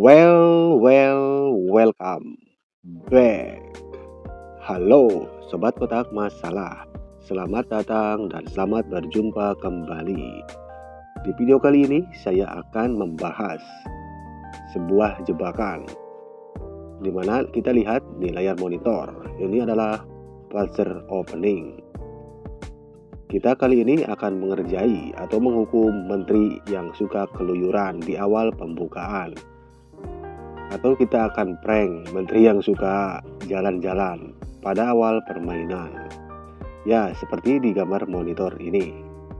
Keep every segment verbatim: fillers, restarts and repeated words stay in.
Well, well, welcome back. Halo, Sobat Kotak Masalah. Selamat datang dan selamat berjumpa kembali. Di video kali ini saya akan membahas sebuah jebakan, di mana kita lihat di layar monitor. Ini adalah buzzer opening. Kita kali ini akan mengerjai atau menghukum menteri yang suka keluyuran di awal pembukaan. Atau kita akan prank menteri yang suka jalan-jalan pada awal permainan. Ya, seperti di gambar monitor ini.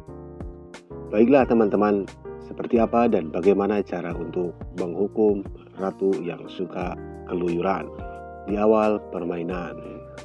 Baiklah teman-teman, seperti apa dan bagaimana cara untuk menghukum ratu yang suka keluyuran di awal permainan.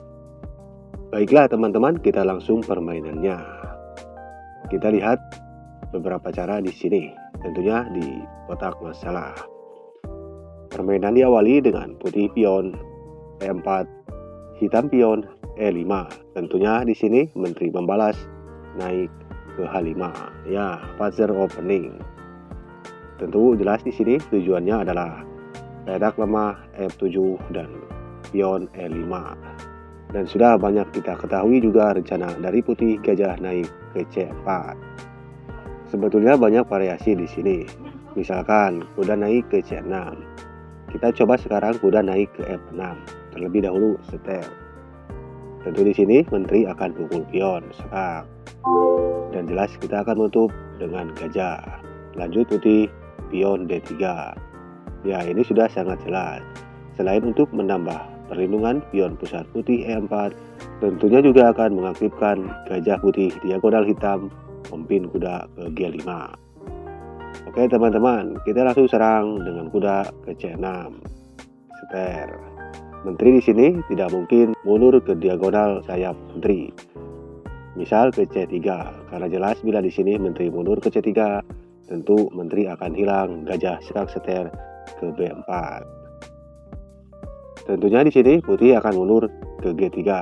Baiklah teman-teman, kita langsung permainannya. Kita lihat beberapa cara di sini, tentunya di kotak masalah. Permainan diawali dengan putih pion E empat, hitam pion E lima. Tentunya di sini menteri membalas naik ke H lima. Ya, buzzer opening. Tentu jelas di sini tujuannya adalah perak lemah F tujuh dan pion E lima. Dan sudah banyak kita ketahui juga rencana dari putih gajah naik ke C empat. Sebetulnya banyak variasi di sini. Misalkan kuda naik ke C enam. Kita coba sekarang kuda naik ke F enam. Terlebih dahulu setel. Tentu di sini menteri akan pukul pion sekak. Dan jelas kita akan menutup dengan gajah. Lanjut putih pion D tiga. Ya, ini sudah sangat jelas. Selain untuk menambah perlindungan pion pusat putih E empat, tentunya juga akan mengaktifkan gajah putih diagonal hitam memimpin kuda ke G lima. Oke teman-teman, kita langsung serang dengan kuda ke C enam. Seter. Menteri di sini tidak mungkin mundur ke diagonal sayap menteri. Misal ke C tiga, karena jelas bila di sini menteri mundur ke C tiga, tentu menteri akan hilang gajah sekak seter ke B empat. Tentunya di sini putih akan mundur ke G tiga.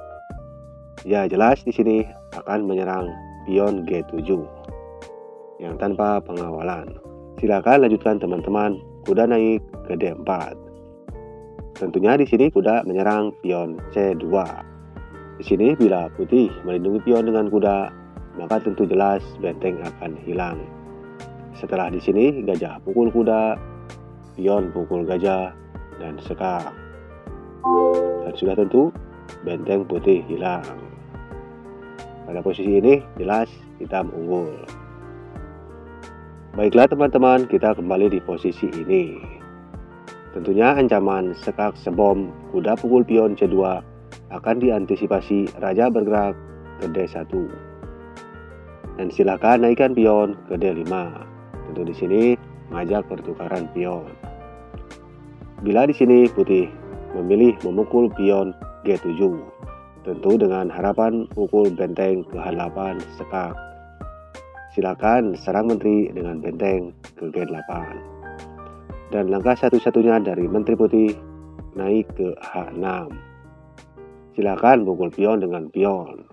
Ya, jelas di sini akan menyerang pion G tujuh yang tanpa pengawalan. Silakan lanjutkan teman-teman, kuda naik ke D empat. Tentunya di sini kuda menyerang pion C dua. Di sini bila putih melindungi pion dengan kuda, maka tentu jelas benteng akan hilang. Setelah di sini gajah pukul kuda, pion pukul gajah dan sekak. Dan sudah tentu benteng putih hilang. Pada posisi ini jelas hitam unggul. Baiklah teman-teman, kita kembali di posisi ini. Tentunya ancaman sekak sebom kuda pukul pion C dua akan diantisipasi raja bergerak ke D satu. Dan silakan naikkan pion ke D lima. Tentu di sini mengajak pertukaran pion. Bila di sini putih memilih memukul pion G tujuh, tentu dengan harapan pukul benteng ke H delapan sekak. Silakan serang menteri dengan benteng ke G delapan. Dan langkah satu-satunya dari menteri putih naik ke H enam. Silakan pukul pion dengan pion.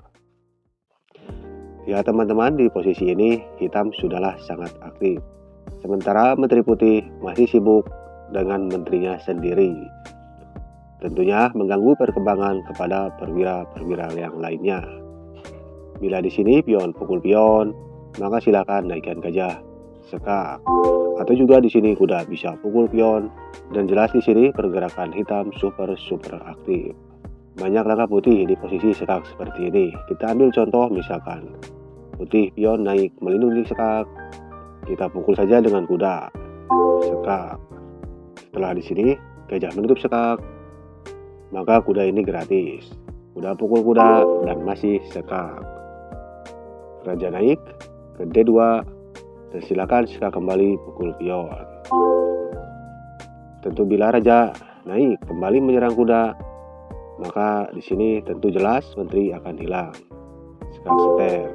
Ya teman-teman, di posisi ini hitam sudahlah sangat aktif. Sementara menteri putih masih sibuk dengan menterinya sendiri. Tentunya mengganggu perkembangan kepada perwira-perwira yang lainnya. Bila di sini pion pukul pion, maka silakan naikkan gajah sekak. Atau juga di sini kuda bisa pukul pion. Dan jelas di sini pergerakan hitam super super aktif. Banyak langkah putih di posisi sekak seperti ini. Kita ambil contoh misalkan putih pion naik melindungi sekak. Kita pukul saja dengan kuda sekak. Setelah di sini gajah menutup sekak, maka kuda ini gratis. Kuda pukul kuda dan masih sekak. Raja naik ke D dua dan silakan sekak kembali pukul pion. Tentu bila raja naik kembali menyerang kuda, maka di sini tentu jelas menteri akan hilang. Sekak seter.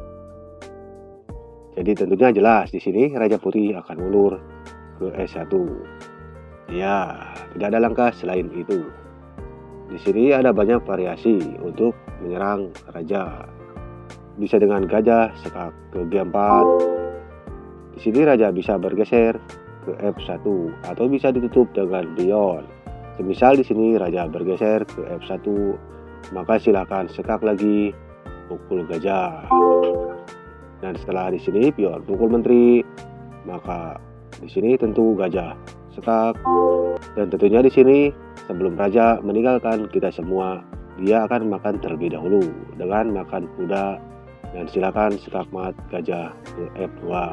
Jadi tentunya jelas di sini raja putih akan mundur ke E satu. Ya, tidak ada langkah selain itu. Di sini ada banyak variasi untuk menyerang raja. Bisa dengan gajah sekak ke G empat. Di sini raja bisa bergeser ke ke F satu atau bisa ditutup dengan pion. Semisal di sini raja bergeser ke F satu, maka silakan sekak lagi pukul gajah. Dan setelah di sini pion pukul menteri, maka di sini tentu gajah sekak. Dan tentunya di sini sebelum raja meninggalkan kita semua, dia akan makan terlebih dahulu dengan makan kuda, dan silakan sekak mat gajah ke F dua.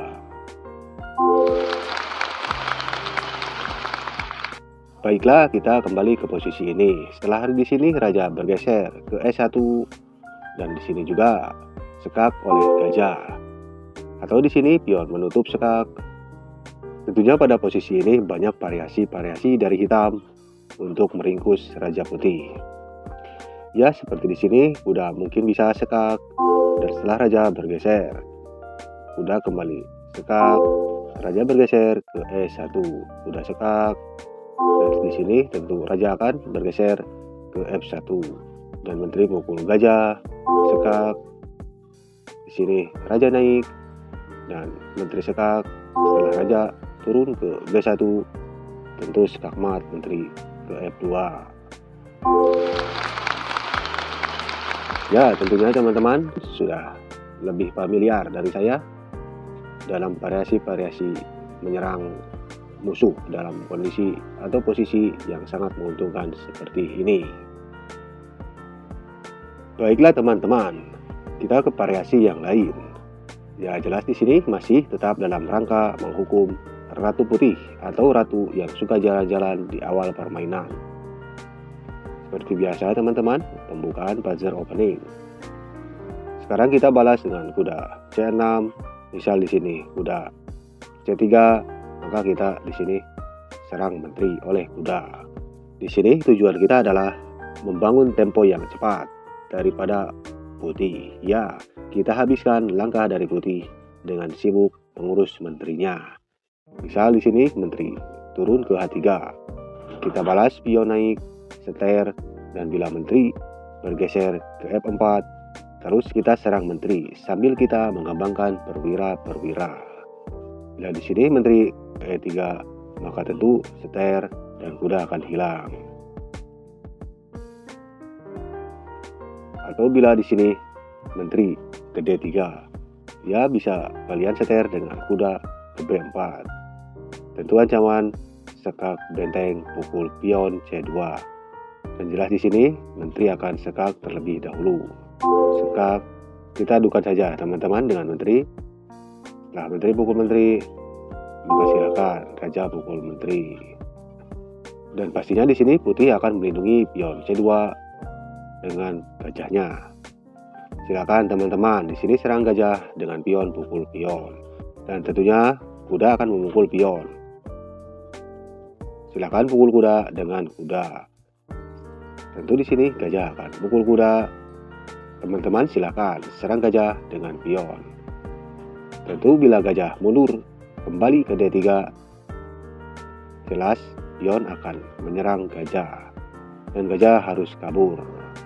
Baiklah, kita kembali ke posisi ini. Setelah di sini raja bergeser ke E satu, dan di sini juga sekak oleh gajah. Atau di sini pion menutup sekak. Tentunya pada posisi ini banyak variasi-variasi dari hitam untuk meringkus raja putih. Ya, seperti di sini kuda mungkin bisa sekak, dan setelah raja bergeser, kuda kembali sekak, raja bergeser ke E satu, kuda sekak, dan di sini tentu raja akan bergeser ke F satu, dan menteri pukul gajah sekak. Di sini raja naik dan menteri sekak. Setelah raja turun ke G satu, tentu sekak mat menteri ke F dua. Ya, tentunya teman-teman sudah lebih familiar dari saya dalam variasi-variasi menyerang musuh dalam kondisi atau posisi yang sangat menguntungkan seperti ini. Baiklah teman-teman, kita ke variasi yang lain. Ya, jelas di sini masih tetap dalam rangka menghukum ratu putih atau ratu yang suka jalan-jalan di awal permainan. Seperti biasa teman-teman, pembukaan buzzer opening. Sekarang kita balas dengan kuda C enam. Misal di sini kuda C tiga, maka kita di sini serang menteri oleh kuda. Di sini tujuan kita adalah membangun tempo yang cepat daripada putih. Ya, kita habiskan langkah dari putih dengan sibuk mengurus menterinya. Misal di sini menteri turun ke H tiga. Kita balas pion naik, seter, dan bila menteri bergeser ke F empat, terus kita serang menteri sambil kita mengembangkan perwira-perwira. Bila di sini menteri ke E tiga, maka tentu seter dan kuda akan hilang. Atau bila di sini menteri ke D tiga, ya bisa kalian seter dengan kuda ke B empat. Tentu ancaman sekak benteng pukul pion C dua. Dan jelas di sini menteri akan sekak terlebih dahulu. Sekak kita adukan saja teman-teman dengan menteri. Setelah menteri pukul menteri, maka silakan raja pukul menteri. Dan pastinya di sini putih akan melindungi pion C dua dengan gajahnya. Silakan teman-teman di sini serang gajah dengan pion pukul pion. Dan tentunya kuda akan memukul pion. Silakan pukul kuda dengan kuda. Tentu di sini gajah akan pukul kuda. Teman-teman silakan serang gajah dengan pion. Tentu bila gajah mundur kembali ke D tiga, jelas pion akan menyerang gajah dan gajah harus kabur.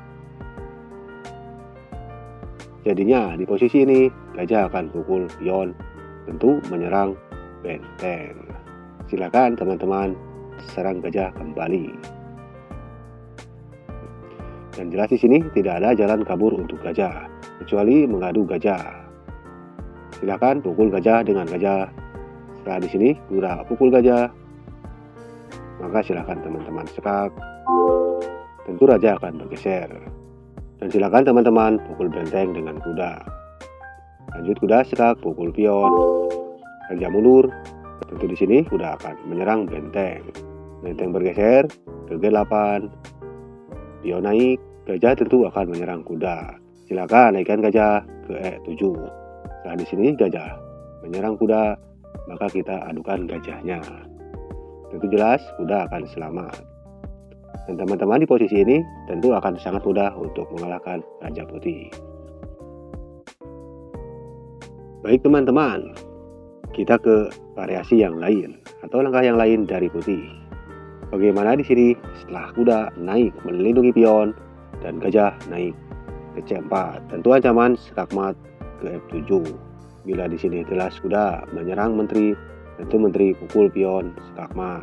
Jadinya di posisi ini gajah akan pukul pion, tentu menyerang benteng. Silakan teman-teman serang gajah kembali. Dan jelas di sini tidak ada jalan kabur untuk gajah kecuali mengadu gajah. Silakan pukul gajah dengan gajah. Setelah di sini kuda pukul gajah, maka silakan teman-teman sekak. Tentu raja akan bergeser. Dan silakan teman-teman pukul benteng dengan kuda. Lanjut kuda sekak pukul pion. Raja mundur. Tentu di sini kuda akan menyerang benteng. Benteng bergeser ke G delapan. Pion naik, gajah tentu akan menyerang kuda. Silakan naikkan gajah ke E tujuh. Setelah di sini gajah menyerang kuda, maka kita adukan gajahnya. Tentu jelas kuda akan selamat. Dan teman-teman di posisi ini tentu akan sangat mudah untuk mengalahkan raja putih. Baik teman-teman, kita ke variasi yang lain atau langkah yang lain dari putih. Bagaimana di sini setelah kuda naik melindungi pion dan gajah naik ke C empat, tentu ancaman sekak mat ke F tujuh. Bila di sini jelas kuda menyerang menteri tentu Menteri pukul pion skakmat.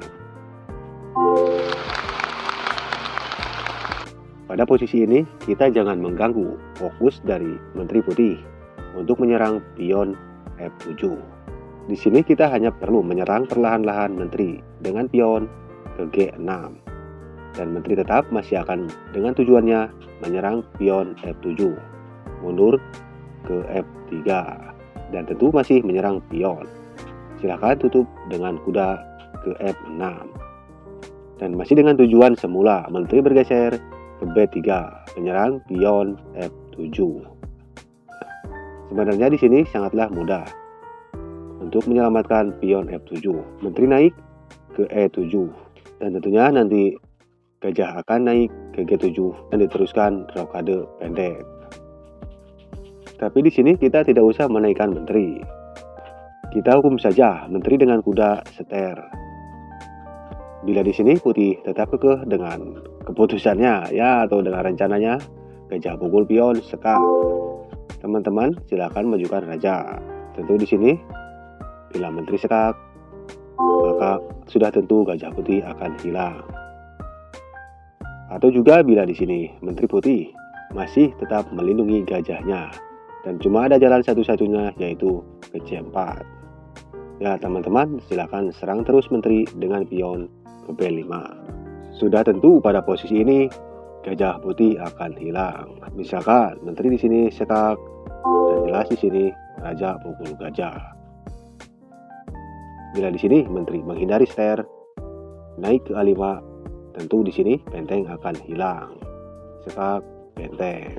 Pada posisi ini, kita jangan mengganggu fokus dari Menteri Putih untuk menyerang pion F tujuh. Di sini kita hanya perlu menyerang perlahan-lahan Menteri dengan pion ke G enam. Dan Menteri tetap masih akan dengan tujuannya menyerang pion F tujuh, mundur ke F tiga, dan tentu masih menyerang pion. Silahkan tutup dengan kuda ke F enam. Dan masih dengan tujuan semula, Menteri bergeser ke B tiga, menyerang pion F tujuh. Sebenarnya di sini sangatlah mudah untuk menyelamatkan pion F tujuh. Menteri naik ke E tujuh, dan tentunya nanti gajah akan naik ke G tujuh dan diteruskan rokade pendek. Tapi di sini kita tidak usah menaikkan Menteri. Kita hukum saja Menteri dengan kuda seter. Bila di sini Putih tetap kekeh dengan keputusannya ya atau dengan rencananya, gajah pukul pion sekak. Teman-teman silakan majukan raja. Tentu di sini bila Menteri sekak, maka sudah tentu gajah putih akan hilang. Atau juga bila di sini Menteri Putih masih tetap melindungi gajahnya dan cuma ada jalan satu-satunya yaitu ke C empat. Ya teman-teman, silakan serang terus Menteri dengan pion ke B lima. Sudah tentu pada posisi ini gajah putih akan hilang. Misalkan Menteri di sini sekak dan jelas di sini raja pukul gajah. Bila di sini Menteri menghindari seter, naik ke A lima, tentu di sini benteng akan hilang. Sekak benteng.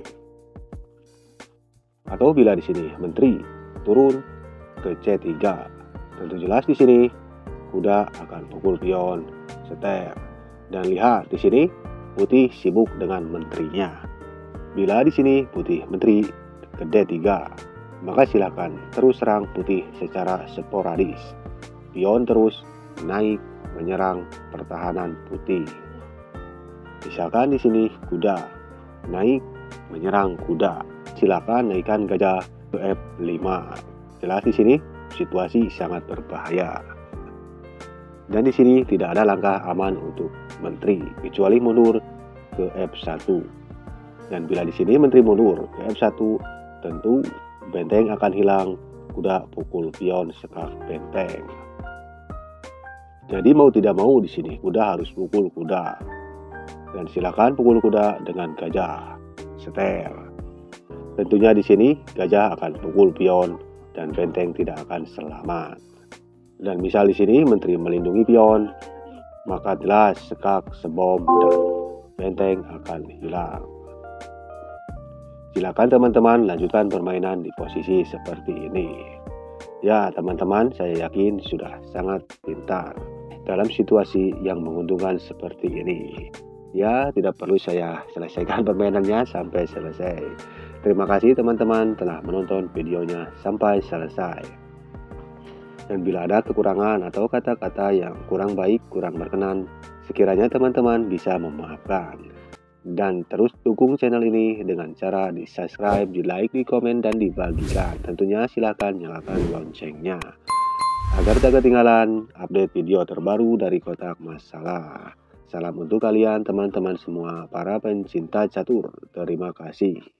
Atau bila di sini Menteri turun ke C tiga, tentu jelas di sini kuda akan pukul pion seter. Dan lihat di sini Putih sibuk dengan menterinya. Bila di sini Putih Menteri ke D tiga, maka silakan terus serang Putih secara sporadis. Pion terus naik menyerang pertahanan Putih. Misalkan di sini kuda naik menyerang kuda, silakan naikkan gajah ke F lima. Jelas di sini situasi sangat berbahaya. Dan di sini tidak ada langkah aman untuk Menteri kecuali mundur ke F satu. Dan bila di sini Menteri mundur ke F satu, tentu benteng akan hilang, kuda pukul pion sekak benteng. Jadi mau tidak mau di sini kuda harus pukul kuda. Dan silakan pukul kuda dengan gajah seter. Tentunya di sini gajah akan pukul pion dan benteng tidak akan selamat. Dan misal di sini Menteri melindungi pion, maka jelas sekak sebom dan benteng akan hilang. Silakan teman-teman lanjutkan permainan di posisi seperti ini. Ya teman-teman, saya yakin sudah sangat pintar dalam situasi yang menguntungkan seperti ini. Ya, tidak perlu saya selesaikan permainannya sampai selesai. Terima kasih teman-teman telah menonton videonya sampai selesai. Dan bila ada kekurangan atau kata-kata yang kurang baik, kurang berkenan, sekiranya teman-teman bisa memaafkan. Dan terus dukung channel ini dengan cara di subscribe, di like, di komen, dan dibagikan. Tentunya silakan nyalakan loncengnya agar tak ketinggalan update video terbaru dari Kotak Masalah. Salam untuk kalian teman-teman semua para pencinta catur. Terima kasih.